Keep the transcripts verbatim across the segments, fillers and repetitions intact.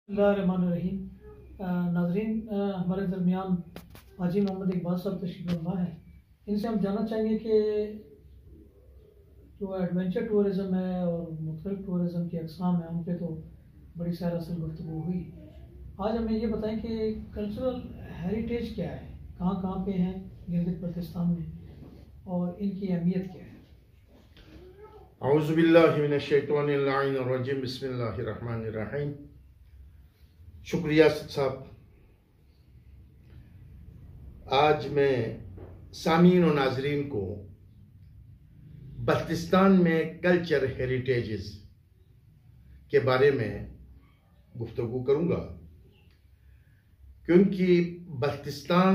बिस्मिल्लाहिर्रहमानिर्रहीम। नाज़रीन, हमारे दरमियान हाजी मोहम्मद इकबाल साहब तशरीफ़ फरमा है। इनसे हम जानना चाहेंगे कि जो एडवेंचर टूरिज़म है और मुख्तलिफ टूरिज़म की अक़साम हैं, उन पर तो बड़ी सैर असल गुफ्तगू हुई। आज हमें ये बताएं कि कल्चरल हेरिटेज क्या है, कहाँ कहाँ पे हैं गिलगित बल्तिस्तान में, और इनकी अहमियत क्या है। औज़ु बिल्लाहि मिनश शैतानिर रजीम, बिस्मिल्लाहिर रहमानिर रहीम। शुक्रिया साहब। आज मैं सामीन और नाजरीन को बल्तिस्तान में कल्चर हेरिटेजेस के बारे में गुफ्तगू करूंगा, क्योंकि बल्तिस्तान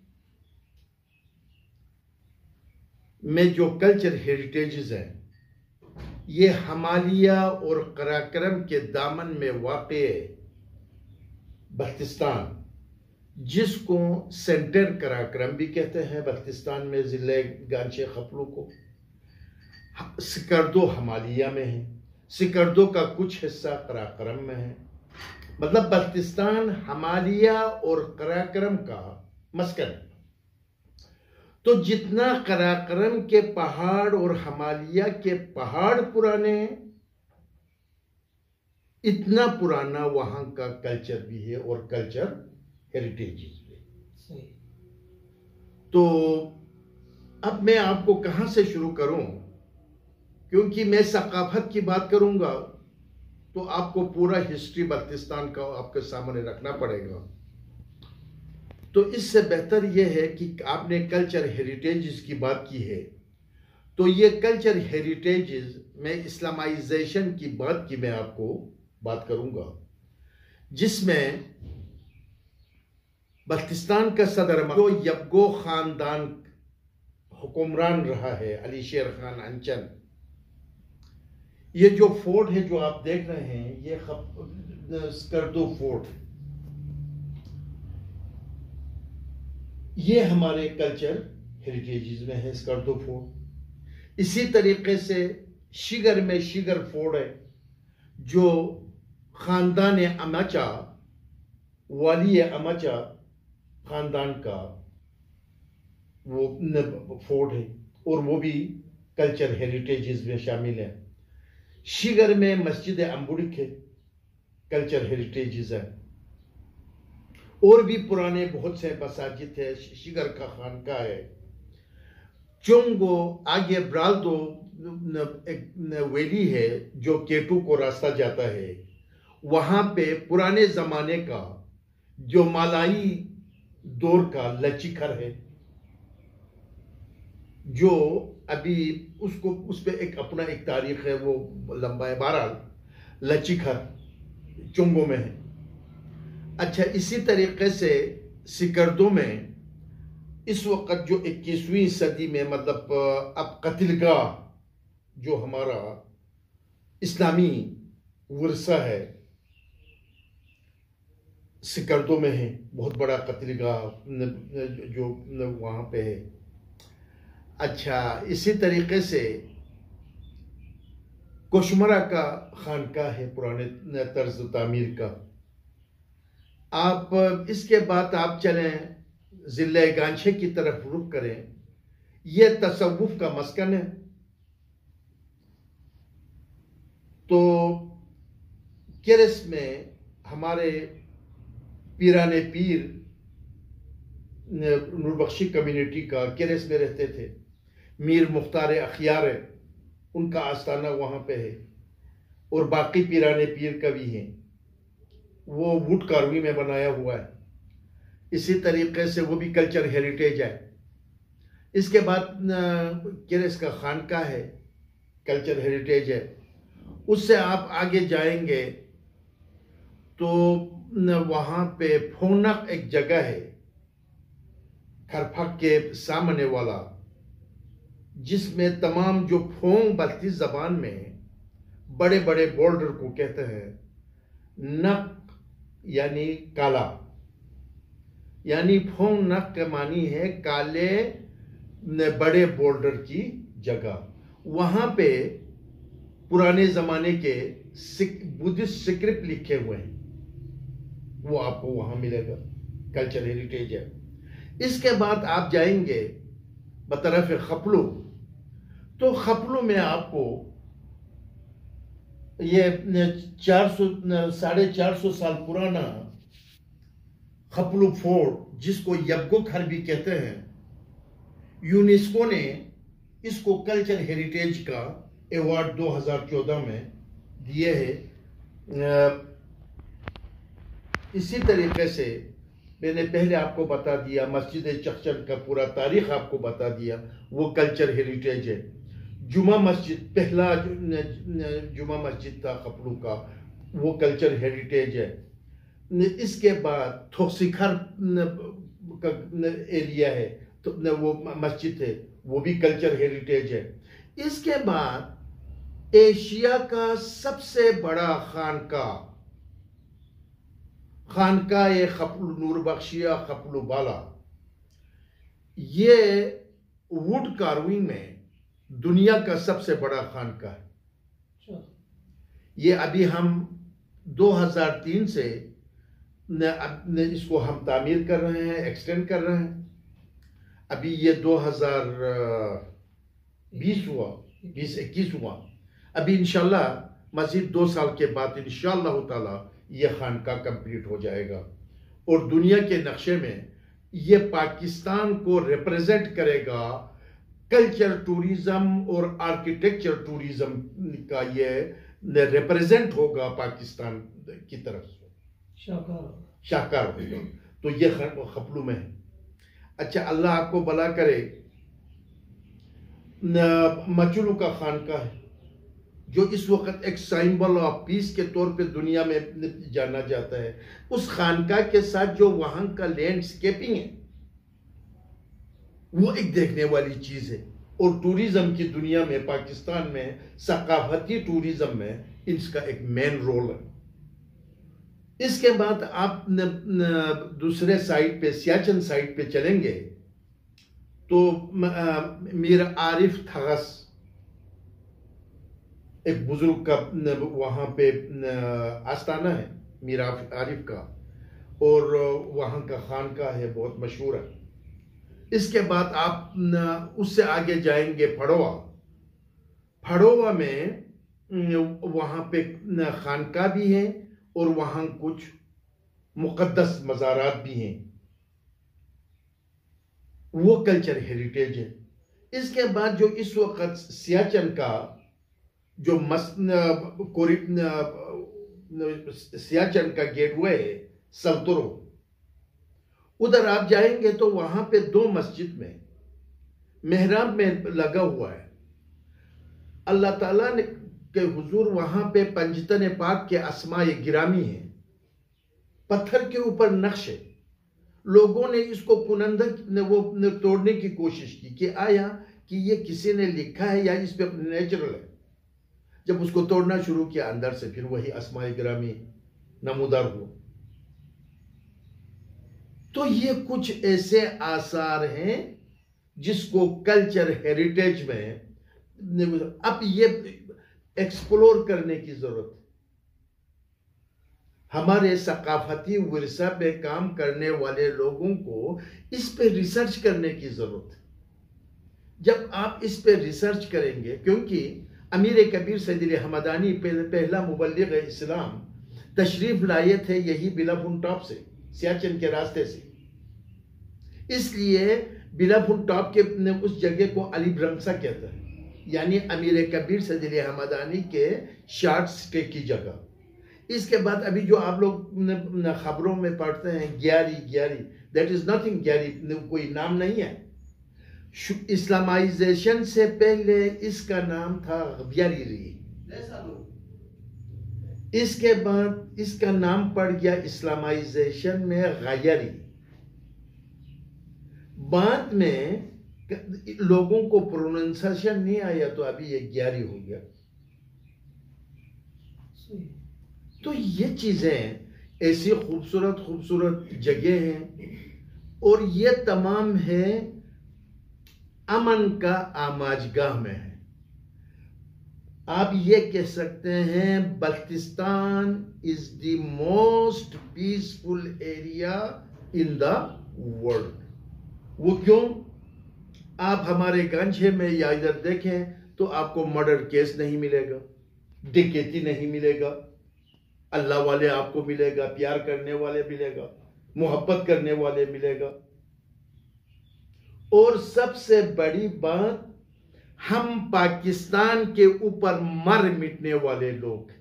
में जो कल्चर हेरिटेजेस हैं, ये हमालिया और कराकरम के दामन में वाक़े बल्तिस्तान, जिसको सेंटर कराकरम भी कहते हैं बल्तिस्तान में, ज़िले गांचे खपलू को, सिकरदो हमालिया में है, सिकरदो का कुछ हिस्सा कराकरम में है। मतलब बल्तिस्तान हमालिया और कराकरम का मस्कन है। तो जितना कराकरम के पहाड़ और हमालिया के पहाड़ पुराने हैं, इतना पुराना वहां का कल्चर भी है और कल्चर हेरिटेजेस भी। तो अब मैं आपको कहां से शुरू करूं, क्योंकि मैं सकाफत की बात करूंगा तो आपको पूरा हिस्ट्री बल्तिस्तान का आपके सामने रखना पड़ेगा। तो इससे बेहतर यह है कि आपने कल्चर हेरिटेजेस की बात की है, तो ये कल्चर हेरिटेजेस में इस्लामाइजेशन की बात की मैं आपको बात करूंगा, जिसमें बल्तिस्तान का सदर जो यबगो खानदान हुक्मरान रहा है, अली शेर खान अंचन। ये जो फोर्ट है जो आप देख रहे हैं, ये स्कर्दो फोर्ट, ये हमारे कल्चर हेरिटेजेस में है, स्कर्दो फोर्ट। इसी तरीके से शिगर में शिगर फोर्ट है, जो खानदान अमाचा, वाली अमाचा खानदान का वो फोर्ट है, और वो भी कल्चर हेरिटेजेस में शामिल है। शिगर में मस्जिद अम्बुडिक है, कल्चर हेरिटेजेस है। और भी पुराने बहुत से मसाजिद है, शिगर का खानका है। चोंगो आगे ब्राल्दो एक वैली है जो केटू को रास्ता जाता है, वहां पे पुराने जमाने का जो मालाई दौर का लचिखर है, जो अभी उसको उस पे एक अपना एक तारीख है, वो लंबा है। बहरहाल लचिखर चुंगो में है। अच्छा, इसी तरीके से सिकरदो में इस वक्त जो इक्कीसवीं सदी में, मतलब अब कत्लगाह जो हमारा इस्लामी वर्सा है, सिकरदो में है। बहुत बड़ा कत्लगाह जो वहां पे है। अच्छा, इसी तरीके से कोशमरा का खानका है, पुराने तर्ज तामीर का। आप इसके बाद आप चलें ज़िले गांछे की तरफ रुख करें, यह तसव्वुफ का मस्कन है। तो केरस में हमारे पीराने पीर नूरबख्शी कम्युनिटी का केरस में रहते थे। मीर मुख्तार अखियार, उनका आस्थाना वहां पे है, और बाकी पीराने पीर का भी हैं, वो वुड कार्विंग में बनाया हुआ है। इसी तरीके से वो भी कल्चर हेरिटेज है। इसके बाद केरस का खानका है, कल्चर हेरिटेज है। उससे आप आगे जाएंगे तो वहां पे फोनक एक जगह है, खरफक के सामने वाला, जिसमें तमाम जो फोंग बल्ती जबान में बड़े बड़े बोल्डर को कहते हैं नक, यानी काला, यानी फोंग नक के मानी है काले बड़े बोल्डर की जगह। वहां पे पुराने जमाने के बुद्धिस्ट स्क्रिप्ट लिखे हुए हैं। वो आपको वहां मिलेगा, कल्चर हेरिटेज है। इसके बाद आप जाएंगे बतरफ खपलू, तो खपलू में आपको ये चार सौ साढ़े चार सौ साल पुराना खपलू फोर्ट, जिसको यब्गो घर भी कहते हैं, यूनेस्को ने इसको कल्चर हेरिटेज का अवार्ड दो हज़ार चौदह में दिए है। इसी तरीके से मैंने पहले आपको बता दिया, मस्जिद चखचन का पूरा तारीख आपको बता दिया, वो कल्चर हेरिटेज है। जुमा मस्जिद, पहला जुमा मस्जिद था खपलू का, वो कल्चर हेरिटेज है। इसके बाद थोसिखर का एरिया है, तो वो मस्जिद है, वो भी कल्चर हेरिटेज है। इसके बाद एशिया का सबसे बड़ा खानका खानका ये खपलू नूर बख्शिया खपलू बाला, ये वुड कार्विंग में दुनिया का सबसे बड़ा खानका है। ये अभी हम दो हज़ार तीन से न, न, इसको हम तामीर कर रहे हैं, एक्सटेंड कर रहे हैं। अभी ये दो हज़ार बीस हुआ, बीस इक्कीस हुआ। अभी इंशाल्लाह मजीद दो साल के बाद इंशाल्लाह ताला ये खानका कंप्लीट हो जाएगा और दुनिया के नक्शे में ये पाकिस्तान को रिप्रेजेंट करेगा। कल्चर टूरिज्म और आर्किटेक्चर टूरिज्म का ये रिप्रेजेंट होगा पाकिस्तान की तरफ से, शाहकार शाहकार होगा। तो ये खपलू में है। अच्छा, अल्लाह आपको भला करे। मचलू का खानका है, जो इस वक्त एक सिंबल ऑफ पीस के तौर पे दुनिया में जाना जाता है। उस खानका के साथ जो वहां का लैंडस्केपिंग है, वो एक देखने वाली चीज है। और टूरिज्म की दुनिया में, पाकिस्तान में सकाफती टूरिज्म में इसका एक मेन रोल है। इसके बाद आप न, न, दूसरे साइड पे, सियाचिन साइड पे चलेंगे तो मीर आरिफ थगस, एक बुजुर्ग का वहां पे आस्थाना है मीर आरिफ का, और वहां का खानका है, बहुत मशहूर है। इसके बाद आप उससे आगे जाएंगे फड़ोवा। फड़ोवा में वहां पे खानका भी है और वहां कुछ मुकद्दस मज़ारात भी हैं, वो कल्चर हेरिटेज है। इसके बाद जो इस वक्त सियाचिन का जो मस सियाचिन का गेटवे है सल्तुरो, उधर आप जाएंगे तो वहां पे दो मस्जिद में मेहराब में लगा हुआ है। अल्लाह ताला ने के हुजूर वहां पे पंजतन पाक के अस्माए गिरामी है, पत्थर के ऊपर नक्श है। लोगों ने इसको पुनंदा ने वो ने तोड़ने की कोशिश की कि आया कि ये किसी ने लिखा है या इस पे नेचुरल है। जब उसको तोड़ना शुरू किया अंदर से, फिर वही अस्माए गिरामी नमूदार हुआ। तो ये कुछ ऐसे आसार हैं जिसको कल्चर हेरिटेज में अब ये एक्सप्लोर करने की जरूरत है। हमारे सकाफती विरसा पे काम करने वाले लोगों को इस पे रिसर्च करने की जरूरत है। जब आप इस पे रिसर्च करेंगे, क्योंकि अमीर कबीर सैयद हमदानी पहला मुबल्लिग इस्लाम तशरीफ लाए थे यही बिलाफुन टॉप से, सियाचिन के रास्ते से। इसलिए बिलाफुन टॉप के उस जगह को अली ब्रमसा कहता है, यानी अमीर कबीर सैयद हमदानी के शॉर्ट स्टे की जगह। इसके बाद अभी जो आप लोग खबरों में पढ़ते हैं Gyari Gyari, that is nothing, Gyari कोई नाम नहीं है। इस्लामाइजेशन से पहले इसका नाम था ग्यारी। इसके बाद इसका नाम पड़ गया इस्लामाइजेशन में गयारी। बाद में लोगों को प्रोनाउंसिएशन नहीं आया तो अभी ये ग्यारी हो गया। तो ये चीजें ऐसी खूबसूरत खूबसूरत जगह हैं और ये तमाम है अमन का आमाजगाह में है। आप ये कह सकते हैं Baltistan is the most peaceful area in the world. वो क्यों? आप हमारे गांजे में या इधर देखें तो आपको मर्डर केस नहीं मिलेगा, डकैती नहीं मिलेगा, अल्लाह वाले आपको मिलेगा, प्यार करने वाले मिलेगा, मोहब्बत करने वाले मिलेगा। और सबसे बड़ी बात, हम पाकिस्तान के ऊपर मर मिटने वाले लोग,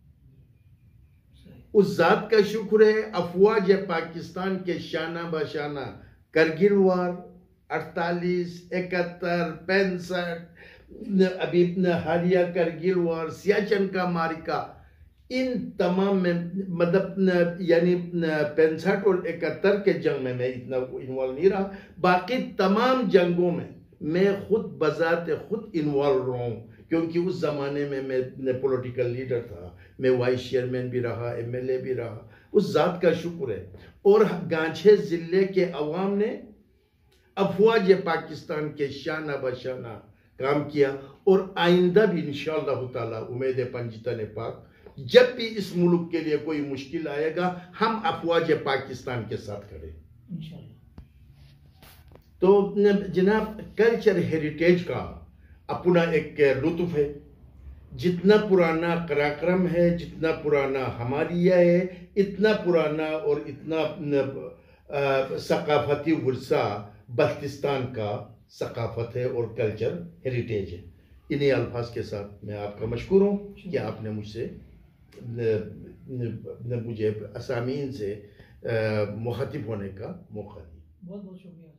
उस जात का शुक्र है अफवाज पाकिस्तान के शाना बशाना करगिल वार अड़तालीस इकहत्तर पैंसठ, अभी हालिया करगिल वार, सियाचिन का मारिका, इन तमाम में मतलब यानी पैंसठ और इकहत्तर के जंग में मैं इतना इन्वॉल्व नहीं रहा, बाकी तमाम जंगों में मैं खुद बजात खुद इन्वॉल्व रहा हूँ, क्योंकि उस ज़माने में मैं पॉलिटिकल लीडर था, मैं वाइस चेयरमैन भी रहा, एमएलए भी रहा। उस ज़ात का शुक्र है। और गांछे ज़िले के अवाम ने अफवाज पाकिस्तान के शाना बशाना काम किया, और आइंदा भी इंशाअल्लाह ताला उम्मीद है पंजितन पाक, जब भी इस मुल्क के लिए कोई मुश्किल आएगा हम अफवाज पाकिस्तान के साथ खड़े इंशाअल्लाह। तो जनाब, कल्चर हेरिटेज का अपना एक लुत्फ है। जितना पुराना कराक्रम है, जितना पुराना हमारिया है, इतना पुराना और इतना सकाफती वर्सा बल्तिस्तान का सकाफत है और कल्चर हेरिटेज है। इन्हीं अल्फाज के साथ मैं आपका मशकूर हूँ कि आपने मुझसे मुझे असामीन से मुखातिब होने का मौका दिया। बहुत बहुत शुक्रिया।